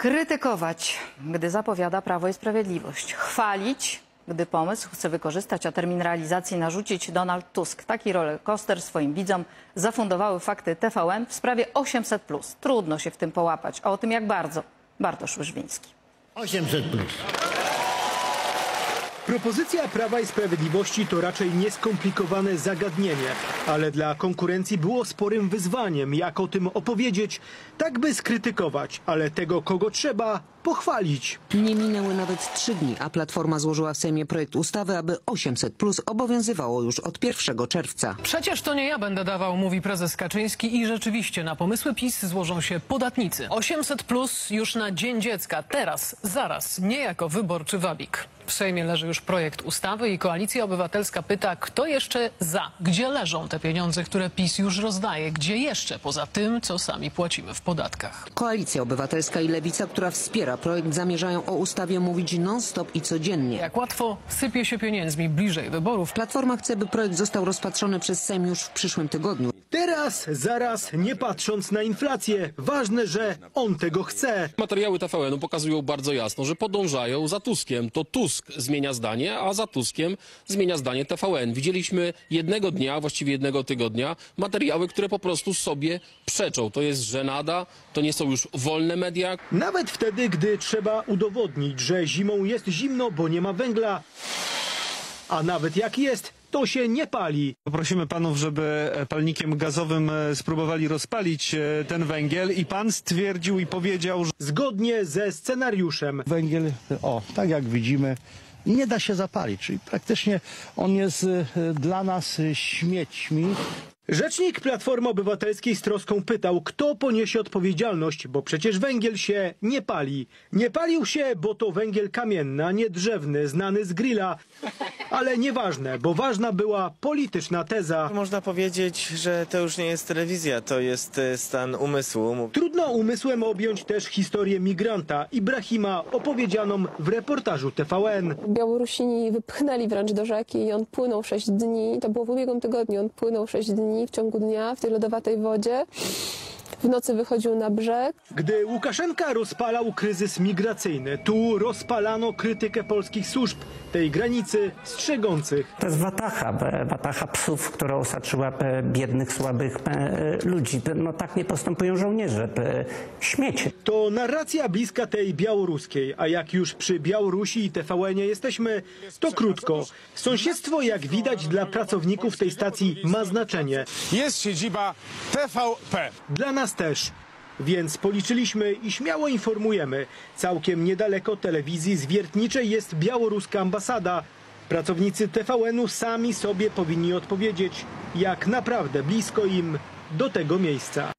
Krytykować, gdy zapowiada Prawo i Sprawiedliwość. Chwalić, gdy pomysł chce wykorzystać, a termin realizacji narzucić Donald Tusk. Taki rollercoaster swoim widzom zafundowały fakty TVN w sprawie 800+. Trudno się w tym połapać. A o tym jak bardzo Bartosz Łyżwiński. 800+. Propozycja Prawa i Sprawiedliwości to raczej nieskomplikowane zagadnienie, ale dla konkurencji było sporym wyzwaniem, jak o tym opowiedzieć, tak by skrytykować, ale tego, kogo trzeba, pochwalić. Nie minęły nawet 3 dni, a Platforma złożyła w Sejmie projekt ustawy, aby 800+ obowiązywało już od 1 czerwca. Przecież to nie ja będę dawał, mówi prezes Kaczyński, i rzeczywiście na pomysły PiS złożą się podatnicy. 800+ już na Dzień Dziecka, teraz, zaraz, nie jako wyborczy wabik. W Sejmie leży już projekt ustawy i Koalicja Obywatelska pyta, kto jeszcze za? Gdzie leżą te pieniądze, które PiS już rozdaje? Gdzie jeszcze poza tym, co sami płacimy w podatkach? Koalicja Obywatelska i Lewica, która wspiera projekt, zamierzają o ustawie mówić non-stop i codziennie. Jak łatwo sypie się pieniędzmi bliżej wyborów. Platforma chce, by projekt został rozpatrzony przez Sejm już w przyszłym tygodniu. Teraz, zaraz, nie patrząc na inflację, ważne, że on tego chce. Materiały TVN-u pokazują bardzo jasno, że podążają za Tuskiem. To Tusk zmienia zdanie, a za Tuskiem zmienia zdanie TVN. Widzieliśmy jednego dnia, właściwie jednego tygodnia, materiały, które po prostu sobie przeczą. To jest żenada, to nie są już wolne media. Nawet wtedy, gdy trzeba udowodnić, że zimą jest zimno, bo nie ma węgla, a nawet jak jest, to się nie pali. Poprosimy panów, żeby palnikiem gazowym spróbowali rozpalić ten węgiel i pan stwierdził i powiedział, że Zgodnie ze scenariuszem. Węgiel, tak jak widzimy, nie da się zapalić, czyli praktycznie on jest dla nas śmiećmi. Rzecznik Platformy Obywatelskiej z troską pytał, kto poniesie odpowiedzialność, bo przecież węgiel się nie pali. Nie palił się, bo to węgiel kamienny, a nie drzewny, znany z grilla. Ale nieważne, bo ważna była polityczna teza. Można powiedzieć, że to już nie jest telewizja, to jest stan umysłu. Trudno umysłem objąć też historię migranta Ibrahima, opowiedzianą w reportażu TVN. Białorusini wypchnęli wręcz do rzeki i on płynął 6 dni. To było w ubiegłym tygodniu. On płynął 6 dni w ciągu dnia w tej lodowatej wodzie. W nocy wychodził na brzeg. Gdy Łukaszenka rozpalał kryzys migracyjny, tu rozpalano krytykę polskich służb, tej granicy strzegących. To jest watacha psów, która osaczyła biednych, słabych ludzi. No tak nie postępują żołnierze, śmiecie. To narracja bliska tej białoruskiej, a jak już przy Białorusi i TVN-ie jesteśmy, to krótko. Sąsiedztwo, jak widać, dla pracowników tej stacji ma znaczenie. Jest siedziba TVP. Dla nas też. Więc policzyliśmy i śmiało informujemy. Całkiem niedaleko telewizji zwiertniczej jest białoruska ambasada. Pracownicy TVN-u sami sobie powinni odpowiedzieć, jak naprawdę blisko im do tego miejsca.